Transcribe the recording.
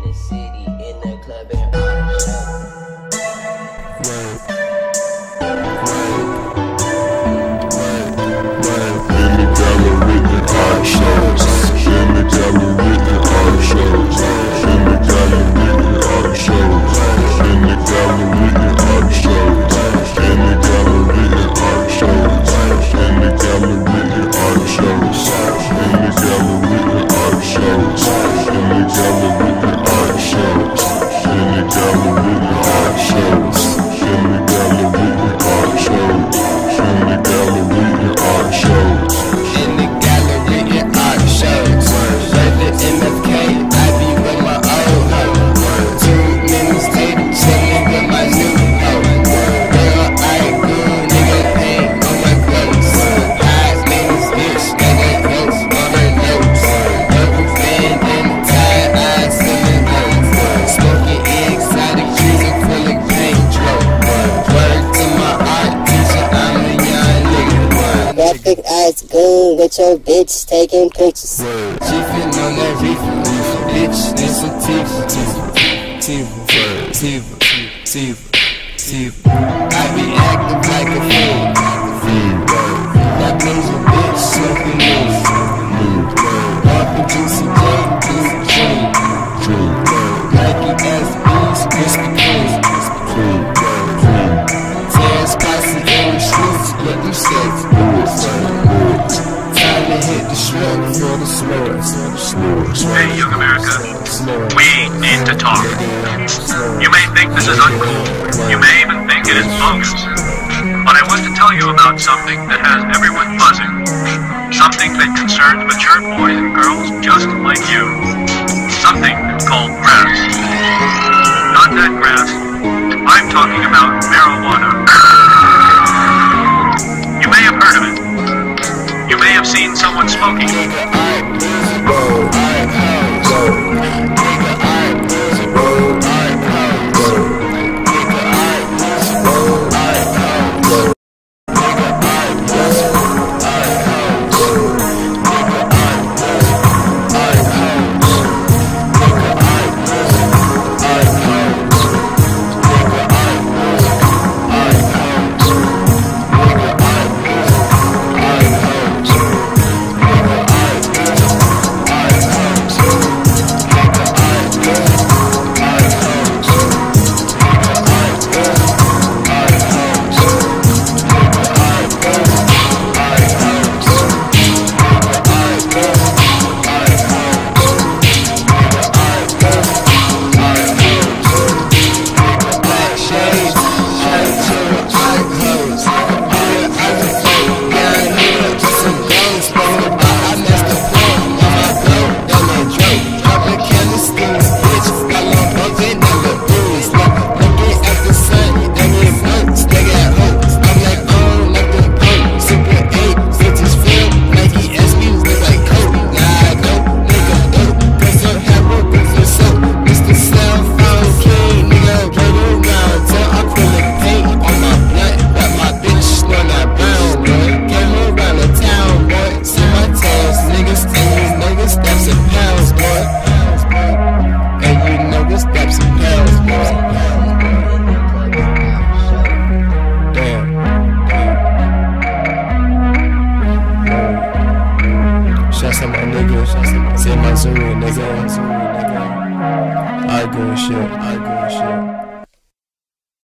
the city, in the club, and all show. Big ass goon with your bitch taking pictures. Chiefin' on that reefer, bitch, this a Tiva. I be acting like a fool. That means a bitch, something new. Walk the juicy J, Nike SBs, Krispy Kreme. 10 spicy orange streets, let them steaks. Time to hit the shrimp for the s'mores. Hey, young America, we need to talk. You may think this is uncool. You may even think it is bogus. But I want to tell you about something that has everyone buzzing. Something that concerns mature boys and girls just like you. Something called grass. Not that grass. I'm talking about marijuana. You may have heard of it. You may have seen someone smoking. Say MAZARU, nigga. I go and shit.